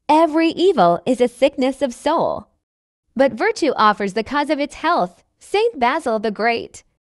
Every evil is a sickness of soul, but virtue offers the cause of its health. Saint Basil the Great.